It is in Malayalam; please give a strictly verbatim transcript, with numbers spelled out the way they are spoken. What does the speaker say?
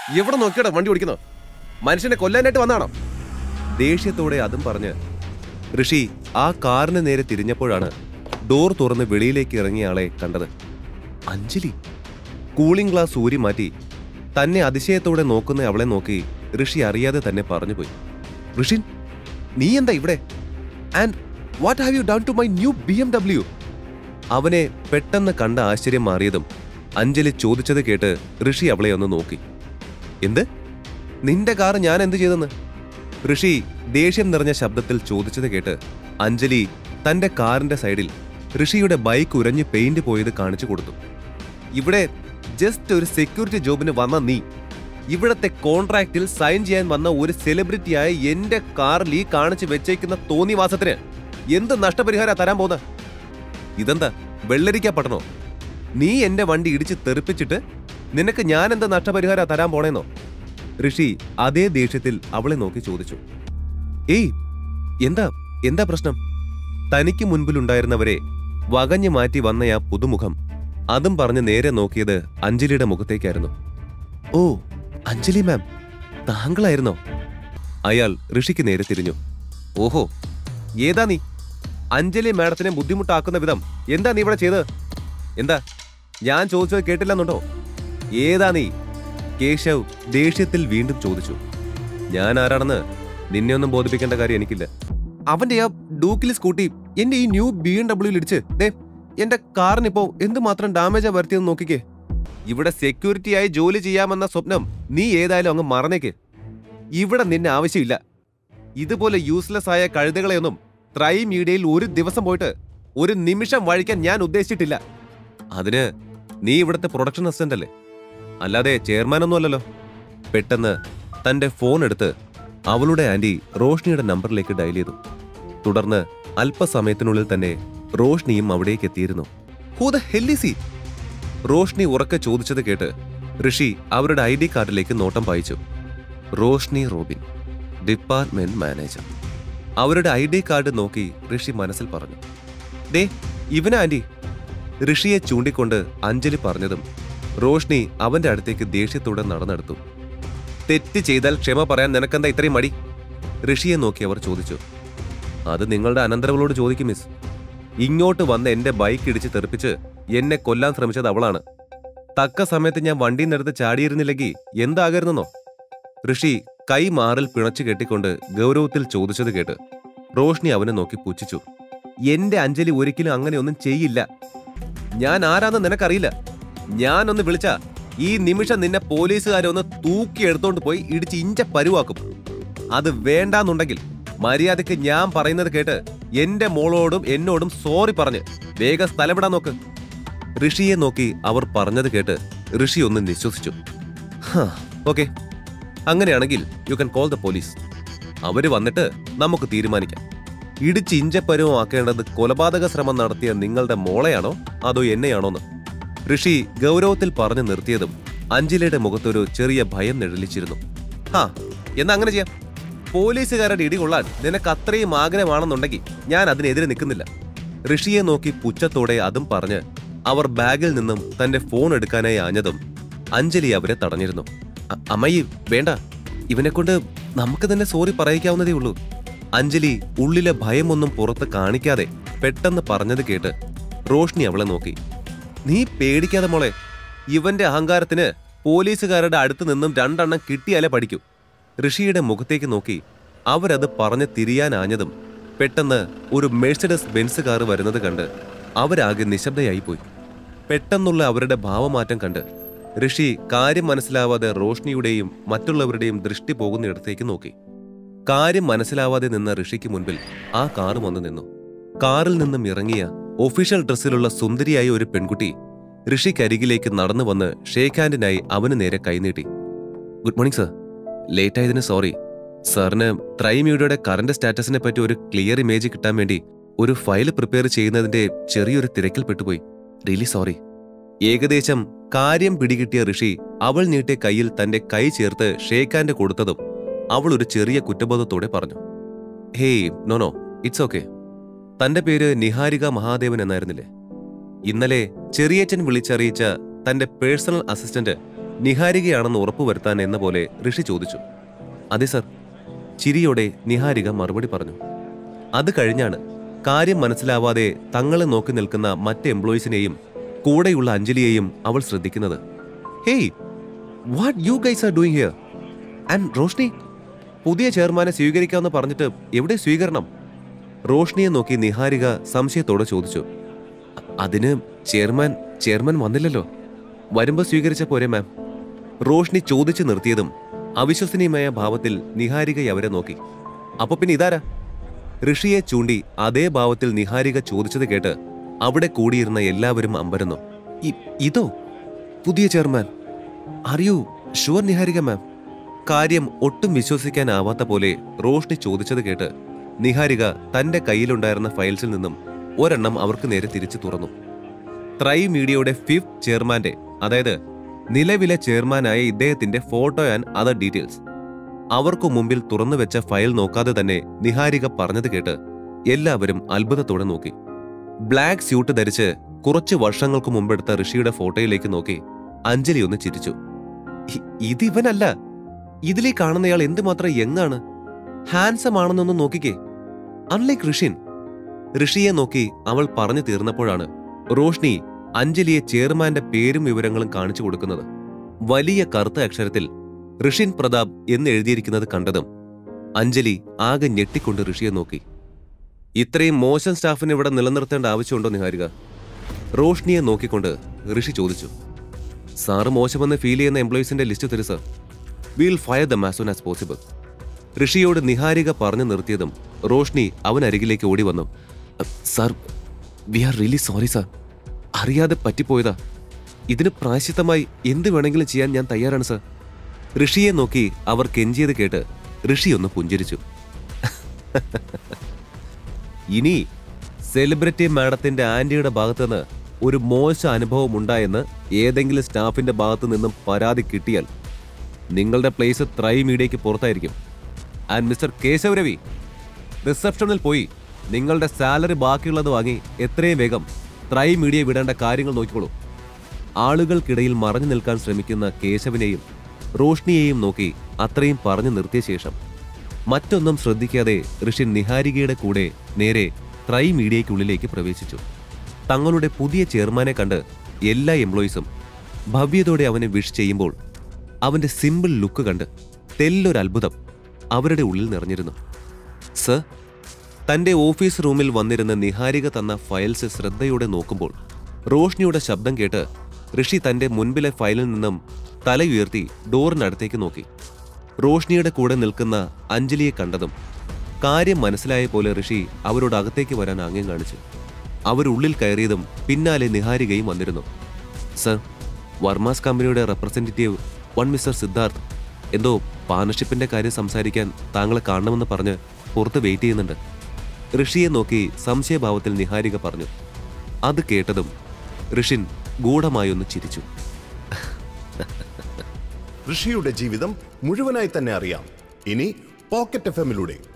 എവിടെ നോക്കിയാടാ വണ്ടി ഓടിക്കുന്നോ? മനുഷ്യനെ കൊല്ലാനായിട്ട് വന്നാണോ? ദേഷ്യത്തോടെ അതും പറഞ്ഞ് ഋഷി ആ കാറിന് നേരെ തിരിഞ്ഞപ്പോഴാണ് ഡോർ തുറന്ന് വെളിയിലേക്ക് ഇറങ്ങിയ ആളെ കണ്ടത്. അഞ്ജലി. കൂളിംഗ് ഗ്ലാസ് ഊരി മാറ്റി തന്നെ അതിശയത്തോടെ നോക്കുന്ന അവളെ നോക്കി ഋഷി അറിയാതെ തന്നെ പറഞ്ഞുപോയി, ഋഷിൻ, നീ എന്താ ഇവിടെ? And what have you done to my new B M W? അവനെ പെട്ടെന്ന് കണ്ട ആശ്ചര്യം മാറിയതും അഞ്ജലി ചോദിച്ചത് കേട്ട് ഋഷി അവളെ ഒന്ന് നോക്കി. എന്ത്? നിന്റെ കാർ ഞാൻ എന്ത് ചെയ്തെന്ന്? ഋഷി ദേഷ്യം നിറഞ്ഞ ശബ്ദത്തിൽ ചോദിച്ചത് കേട്ട് അഞ്ജലി തന്റെ കാറിന്റെ സൈഡിൽ ഋഷിയുടെ ബൈക്ക് ഉരഞ്ഞ് പെയിന്റ് പോയത് കാണിച്ചു കൊടുത്തു. ഇവിടെ ജസ്റ്റ് ഒരു സെക്യൂരിറ്റി ജോബിന് വന്ന നീ ഇവിടത്തെ കോൺട്രാക്റ്റിൽ സൈൻ ചെയ്യാൻ വന്ന ഒരു സെലിബ്രിറ്റിയായ എന്റെ കാറിൽ ഈ കാണിച്ചു വെച്ചേക്കുന്ന തോന്നിവാസത്തിന് എന്ത് നഷ്ടപരിഹാരം തരാൻ പോകുന്ന? ഇതെന്താ വെള്ളരിക്കാ പട്ടണോ? നീ എന്റെ വണ്ടി ഇടിച്ച് തെറിപ്പിച്ചിട്ട് നിനക്ക് ഞാൻ എന്താ നഷ്ടപരിഹാരം തരാൻ പോണേന്നോ? ഋഷി അതേ ദേഷ്യത്തിൽ അവളെ നോക്കി ചോദിച്ചു. ഏയ്, എന്താ എന്താ പ്രശ്നം? തനിക്ക് മുൻപിലുണ്ടായിരുന്നവരെ വകഞ്ഞു മാറ്റി വന്ന ആ പുതുമുഖം അതും പറഞ്ഞ് നേരെ നോക്കിയത് അഞ്ജലിയുടെ മുഖത്തേക്കായിരുന്നു. ഓ, അഞ്ജലി മാം, താങ്കളായിരുന്നോ? അയാൾ ഋഷിക്ക് നേരെ തിരിഞ്ഞു. ഓഹോ, ഏതാ നീ? അഞ്ജലി മാഡത്തിനെ ബുദ്ധിമുട്ടാക്കുന്ന വിധം എന്താ നീ ഇവിടെ ചെയ്ത്? എന്താ ഞാൻ ചോദിച്ചത് കേട്ടില്ലെന്നുണ്ടോ? ഏതാ നീ? കേശവ് ദേഷ്യത്തിൽ വീണ്ടും ചോദിച്ചു. ഞാൻ ആരാണെന്ന് നിന്നെ ഒന്നും ബോധിപ്പിക്കേണ്ട കാര്യം എനിക്കില്ല. അവന്റെ ആ ഡൂക്കിൽ സ്കൂട്ടി എന്റെ ഈ ന്യൂ ബി എം ഡബ്ല്യൂയിൽ ഇടിച്ച് ദേ എന്റെ കാറിനിപ്പോ എന്തുമാത്രം ഡാമേജാ വരുത്തിയെന്ന് നോക്കിക്കേ. ഇവിടെ സെക്യൂരിറ്റിയായി ജോലി ചെയ്യാമെന്ന സ്വപ്നം നീ ഏതായാലും അങ്ങ് മറന്നേക്ക്. ഇവിടെ നിന്നെ ആവശ്യമില്ല. ഇതുപോലെ യൂസ്ലെസ് ആയ കഴുതകളെയൊന്നും ത്രൈ മീഡിയയിൽ ഒരു ദിവസം പോയിട്ട് ഒരു നിമിഷം വഴിക്കാൻ ഞാൻ ഉദ്ദേശിച്ചിട്ടില്ല. അതിന് നീ ഇവിടുത്തെ പ്രൊഡക്ഷൻ അസിസ്റ്റന്റ് അല്ലേ, അല്ലാതെ ചെയർമാനൊന്നും അല്ലല്ലോ. പെട്ടെന്ന് തന്റെ ഫോൺ എടുത്ത് അവളുടെ ആന്റി റോഷ്നിയുടെ നമ്പറിലേക്ക് ഡയൽ ചെയ്തു. തുടർന്ന് അല്പസമയത്തിനുള്ളിൽ തന്നെ റോഷ്നിയും അവിടേക്ക് എത്തിയിരുന്നു. Who the hell is he? Roshni ഉറക്കെ ചോദിച്ചത് കേട്ട് ഋഷി അവരുടെ ഐ ഡി കാർഡിലേക്ക് നോട്ടം പായിച്ചു. Roshni Robin, department manager. അവരുടെ ഐ ഡി കാർഡ് നോക്കി ഋഷി മനസ്സിൽ പറഞ്ഞു, ദേ ഇവനാ ആന്റി. ഋഷിയെ ചൂണ്ടിക്കൊണ്ട് അഞ്ജലി പറഞ്ഞതും റോഷ്നി അവന്റെ അടുത്തേക്ക് ദേഷ്യത്തോടെ നടന്നെടുത്തു. തെറ്റ് ചെയ്താൽ ക്ഷമ പറയാൻ നിനക്കെന്താ ഇത്രയും മടി? ഋഷിയെ നോക്കി അവർ ചോദിച്ചു. അത് നിങ്ങളുടെ അനന്തരവളോട് ചോദിക്കും മിസ്. ഇങ്ങോട്ട് വന്ന് എന്റെ ബൈക്ക് ഇടിച്ച് തെറിപ്പിച്ച് എന്നെ കൊല്ലാൻ ശ്രമിച്ചത് അവളാണ്. തക്ക സമയത്ത് ഞാൻ വണ്ടിയിൽ നിന്നെടുത്ത് ചാടിയിരുന്നില്ലെങ്കിൽ എന്താകരുതെന്നോ? ഋഷി കൈ മാറിൽ പിണച്ചു കെട്ടിക്കൊണ്ട് ഗൗരവത്തിൽ ചോദിച്ചത് കേട്ട് റോഷ്നി അവനെ നോക്കി പുച്ഛിച്ചു. എന്റെ അഞ്ജലി ഒരിക്കലും അങ്ങനെയൊന്നും ചെയ്യില്ല. ഞാൻ ആരാന്ന് നിനക്കറിയില്ല. ഞാനൊന്ന് വിളിച്ച ഈ നിമിഷം നിന്നെ പോലീസുകാരൊന്ന് തൂക്കിയെടുത്തോണ്ട് പോയി ഇടിച്ച് ഇഞ്ച പരുവാക്കും. അത് വേണ്ടാന്നുണ്ടെങ്കിൽ മര്യാദക്ക് ഞാൻ പറയുന്നത് കേട്ട് എന്റെ മോളോടും എന്നോടും സോറി പറഞ്ഞ് വേഗം സ്ഥലം വിടാൻ നോക്ക്. ഋഷിയെ നോക്കി അവർ പറഞ്ഞത് കേട്ട് ഋഷി ഒന്ന് നിശ്വസിച്ചു. ഓക്കെ, അങ്ങനെയാണെങ്കിൽ you can call the police. അവര് വന്നിട്ട് നമുക്ക് തീരുമാനിക്കാം. ഇടിച്ച് ഇഞ്ചപ്പരുവം ആക്കേണ്ടത് കൊലപാതക ശ്രമം നടത്തിയ നിങ്ങളുടെ മോളെയാണോ അതോ എന്നെയാണോന്ന്. ഋഷി ഗൗരവത്തിൽ പറഞ്ഞു നിർത്തിയതും അഞ്ജലിയുടെ മുഖത്തൊരു ചെറിയ ഭയം നിഴലിച്ചിരുന്നു. ഹാ, എന്നാ അങ്ങനെ ചെയ്യാം. പോലീസുകാരുടെ ഇടികൊള്ളാൻ നിനക്ക് അത്രയും ആഗ്രഹമാണെന്നുണ്ടെങ്കിൽ ഞാൻ അതിനെതിരെ നിൽക്കുന്നില്ല. ഋഷിയെ നോക്കി പുച്ഛത്തോടെ അതും പറഞ്ഞ് അവർ ബാഗിൽ നിന്നും തന്റെ ഫോൺ എടുക്കാനായി ആഞ്ഞതും അഞ്ജലി അവരെ തടഞ്ഞിരുന്നു. അമ്മയി, വേണ്ട, ഇവനെക്കൊണ്ട് നമുക്ക് തന്നെ സോറി പറയിക്കാവുന്നതേ ഉള്ളൂ. അഞ്ജലി ഉള്ളിലെ ഭയമൊന്നും പുറത്ത് കാണിക്കാതെ പെട്ടെന്ന് പറഞ്ഞത് കേട്ട് റോഷ്നി അവളെ നോക്കി. നീ പേടിക്കാതെ മോളെ, ഇവന്റെ അഹങ്കാരത്തിന് പോലീസുകാരുടെ അടുത്ത് നിന്നും രണ്ടെണ്ണം കിട്ടിയാലേ പഠിക്കൂ. ഋഷിയുടെ മുഖത്തേക്ക് നോക്കി അവരത് പറഞ്ഞ് തിരിയാനാഞ്ഞതും പെട്ടെന്ന് ഒരു മെഴ്സിഡസ് ബെൻസ് കാർ വരുന്നത് കണ്ട് അവരാകെ നിശബ്ദയായിപ്പോയി. പെട്ടെന്നുള്ള അവരുടെ ഭാവമാറ്റം കണ്ട് ഋഷി കാര്യം മനസ്സിലാവാതെ റോഷ്നിയുടെയും മറ്റുള്ളവരുടെയും ദൃഷ്ടി പോകുന്നിടത്തേക്ക് നോക്കി. കാര്യം മനസ്സിലാവാതെ നിന്ന ഋഷിക്ക് മുൻപിൽ ആ കാർ വന്നു നിന്നു. കാറിൽ നിന്നും ഇറങ്ങിയ ഒഫീഷ്യൽ ഡ്രസ്സിലുള്ള സുന്ദരിയായ ഒരു പെൺകുട്ടി ഋഷിക്കരികിലേക്ക് നടന്നു വന്ന് ഷേക്ക് ഹാൻഡിനായി അവന് നേരെ കൈനീട്ടി. ഗുഡ് മോർണിംഗ് സർ, ലേറ്റ് ആയതിന് സോറി. സാറിന് ത്രൈ മീഡിയയുടെ കറന്റ് സ്റ്റാറ്റസിനെ പറ്റി ഒരു ക്ലിയർ ഇമേജ് കിട്ടാൻ വേണ്ടി ഒരു ഫയൽ പ്രിപ്പയർ ചെയ്യുന്നതിന്റെ ചെറിയൊരു തിരക്കിൽ പെട്ടുപോയി. Really sorry. ഏകദേശം കാര്യം പിടികിട്ടിയ ഋഷി അവൾ നീട്ടിയ കയ്യിൽ തന്റെ കൈ ചേർത്ത് ഷേക്ക് ഹാൻഡ് കൊടുത്തതും അവൾ ഒരു ചെറിയ കുറ്റബോധത്തോടെ പറഞ്ഞു, hey no no it's okay. തന്റെ പേര് നിഹാരിക മഹാദേവൻ എന്നായിരുന്നില്ലേ? ഇന്നലെ ചെറിയച്ചൻ വിളിച്ചറിയിച്ച തന്റെ പേഴ്സണൽ അസിസ്റ്റന്റ് നിഹാരികയാണെന്ന് ഉറപ്പുവരുത്താൻ എന്ന പോലെ ഋഷി ചോദിച്ചു. അതെ സർ. ചിരിയോടെ നിഹാരിക മറുപടി പറഞ്ഞു. അത് കഴിഞ്ഞാണ് കാര്യം മനസ്സിലാവാതെ തങ്ങളെ നോക്കി നിൽക്കുന്ന മറ്റ് എംപ്ലോയീസിനെയും കൂടെയുള്ള അഞ്ജലിയെയും അവൾ ശ്രദ്ധിക്കുന്നത്. Hey, what you guys are doing here? And Roshni, പുതിയ ചെയർമാനെ സ്വീകരിക്കാമെന്ന് പറഞ്ഞിട്ട് എവിടെ സ്വീകരണം? റോഷ്നിയെ നോക്കി നിഹാരിക സംശയത്തോടെ ചോദിച്ചു. അതിന് ചെയർമാൻ ചെയർമാൻ വന്നില്ലല്ലോ. വരുമ്പോൾ സ്വീകരിച്ച പോരെ മാം. റോഷ്നി ചോദിച്ചു നിർത്തിയതും അവിശ്വസനീയമായ ഭാവത്തിൽ നിഹാരിക അവരെ നോക്കി. അപ്പൊ പിന്നെ ഇതാരാ? ഋഷിയെ ചൂണ്ടി അതേ ഭാവത്തിൽ നിഹാരിക ചോദിച്ചത് കേട്ട് അവിടെ കൂടിയിരുന്ന എല്ലാവരും അമ്പരന്നു. ഇതോ പുതിയ ചെയർമാൻ? അറിയൂ ഷുവർ നിഹാരിക മാം? കാര്യം ഒട്ടും വിശ്വസിക്കാനാവാത്ത പോലെ റോഷ്നി ചോദിച്ചത് കേട്ട് നിഹാരിക തന്റെ കയ്യിലുണ്ടായിരുന്ന ഫയൽസിൽ നിന്നും ഒരെണ്ണം അവർക്ക് നേരെ തിരിച്ചു തുറന്നു. ത്രൈ മീഡിയയുടെ ഫിഫ്ത് ചെയർമാന്റെ, അതായത് നിലവിലെ ചെയർമാനായ ഇദ്ദേഹത്തിന്റെ ഫോട്ടോ ആൻഡ് അതർ ഡീറ്റെയിൽസ് അവർക്കു മുമ്പിൽ തുറന്നു വെച്ച ഫയൽ നോക്കാതെ തന്നെ നിഹാരിക പറഞ്ഞത് കേട്ട് എല്ലാവരും അത്ഭുതത്തോടെ നോക്കി. ബ്ലാക്ക് സ്യൂട്ട് ധരിച്ച് കുറച്ചു വർഷങ്ങൾക്ക് മുമ്പെടുത്ത ഋഷിയുടെ ഫോട്ടോയിലേക്ക് നോക്കി അഞ്ജലി ഒന്ന് ചിരിച്ചു. ഇതിവനല്ല. ഇതിലേ കാണുന്നയാൾ എന്തുമാത്രം യങ്ങാണ്, ഹാൻസം ആണെന്നൊന്ന് നോക്കിക്കേ. അൺലൈക്ക് ഋഷിൻ. ഋഷിയെ നോക്കി അവൾ പറഞ്ഞു തീർന്നപ്പോഴാണ് റോഷ്നി അഞ്ജലിയെ ചെയർമാന്റെ പേരും വിവരങ്ങളും കാണിച്ചു കൊടുക്കുന്നത്. വലിയ കറുത്ത അക്ഷരത്തിൽ ഋഷിൻ പ്രതാപ് എന്ന് എഴുതിയിരിക്കുന്നത് കണ്ടതും അഞ്ജലി ആകെ ഞെട്ടിക്കൊണ്ട് ഋഷിയെ നോക്കി. ഇത്രയും മോശം സ്റ്റാഫിനെ ഇവിടെ നിലനിർത്തേണ്ട ആവശ്യമുണ്ടോ നിഹാരിക? റോഷ്നിയെ നോക്കിക്കൊണ്ട് ഋഷി ചോദിച്ചു. സാറ് മോശമെന്ന് ഫീൽ ചെയ്യുന്ന എംപ്ലോയീസിന്റെ ലിസ്റ്റ് തരൂ sir. Will fire them as soon as possible. ഋഷിയോട് നിഹാരിക പറഞ്ഞു നിർത്തിയതും റോഷ്നി അവനരികിലേക്ക് ഓടി വന്നു. Sir, we are really sorry sir. അറിയാതെ പറ്റിപ്പോയതാ. ഇതിന് പ്രായശ്ചിത്തമായി എന്ത് വേണമെങ്കിലും ചെയ്യാൻ ഞാൻ തയ്യാറാണ് സർ. ഋഷിയെ നോക്കി അവർ കെഞ്ചിയത് കേട്ട് ഋഷി ഒന്ന് പുഞ്ചിരിച്ചു. ഇനി സെലിബ്രിറ്റി മാഡത്തിന്റെ ആന്റിയുടെ ഭാഗത്തുനിന്ന് ഒരു മോശം അനുഭവം ഉണ്ടായെന്ന് ഏതെങ്കിലും സ്റ്റാഫിന്റെ ഭാഗത്തു നിന്നും പരാതി കിട്ടിയാൽ നിങ്ങളുടെ പ്ലേസ് ത്രൈ മീഡിയയ്ക്ക് പുറത്തായിരിക്കും. ആൻഡ് മിസ്റ്റർ കേശവ് രവി, റിസപ്ഷനിൽ പോയി നിങ്ങളുടെ സാലറി ബാക്കിയുള്ളത് വാങ്ങി എത്രയും വേഗം ത്രൈ മീഡിയ വിടേണ്ട കാര്യങ്ങൾ നോക്കിക്കോളൂ. ആളുകൾക്കിടയിൽ മറഞ്ഞു നിൽക്കാൻ ശ്രമിക്കുന്ന കേശവിനെയും റോഷ്നിയെയും നോക്കി അത്രയും പറഞ്ഞു നിർത്തിയ ശേഷം മറ്റൊന്നും ശ്രദ്ധിക്കാതെ ഋഷി നിഹാരികയുടെ കൂടെ നേരെ ത്രൈ മീഡിയയ്ക്കുള്ളിലേക്ക് പ്രവേശിച്ചു. തങ്ങളുടെ പുതിയ ചെയർമാനെ കണ്ട് എല്ലാ എംപ്ലോയീസും ഭവ്യതയോടെ അവനെ വിഷ് ചെയ്യുമ്പോൾ അവന്റെ സിമ്പിൾ ലുക്ക് കണ്ട് തെല്ലൊരത്ഭുതം അവരുടെ ഉള്ളിൽ നിറഞ്ഞിരുന്നു. സർ, തന്റെ ഓഫീസ് റൂമിൽ വന്നിരുന്ന നിഹാരിക തന്ന ഫയൽസ് ശ്രദ്ധയോടെ നോക്കുമ്പോൾ റോഷ്നിയുടെ ശബ്ദം കേട്ട് ഋഷി തന്റെ മുൻപിലെ ഫയലിൽ നിന്നും തലയുയർത്തി ഡോറിനടുത്തേക്ക് നോക്കി. റോഷ്നിയുടെ കൂടെ നിൽക്കുന്ന അഞ്ജലിയെ കണ്ടതും കാര്യം മനസ്സിലായ പോലെ ഋഷി അവരോട് അകത്തേക്ക് വരാൻ ആംഗ്യം കാണിച്ചു. അവരുള്ളിൽ കയറിയതും പിന്നാലെ നിഹാരികയും വന്നിരുന്നു. സർ, വർമാസ് കമ്പനിയുടെ റെപ്രസെന്റേറ്റീവ് വൺ മിസ്റ്റർ സിദ്ധാർത്ഥ് എന്തോ പാർട്ണർഷിപ്പിന്റെ കാര്യം സംസാരിക്കാൻ താങ്കളെ കാണണമെന്ന് പറഞ്ഞ് പുറത്ത് വെയിറ്റ് ചെയ്യുന്നുണ്ട്. ഋഷിയെ നോക്കി സംശയഭാവത്തിൽ നിഹാരിക പറഞ്ഞു. അത് കേട്ടതും ഋഷിൻ ഗൂഢമായൊന്ന് ചിരിച്ചു. ഋഷിയുടെ ജീവിതം മുഴുവനായി തന്നെ അറിയാം ഇനി പോക്കറ്റ് എഫ് എമ്മിലൂടെ.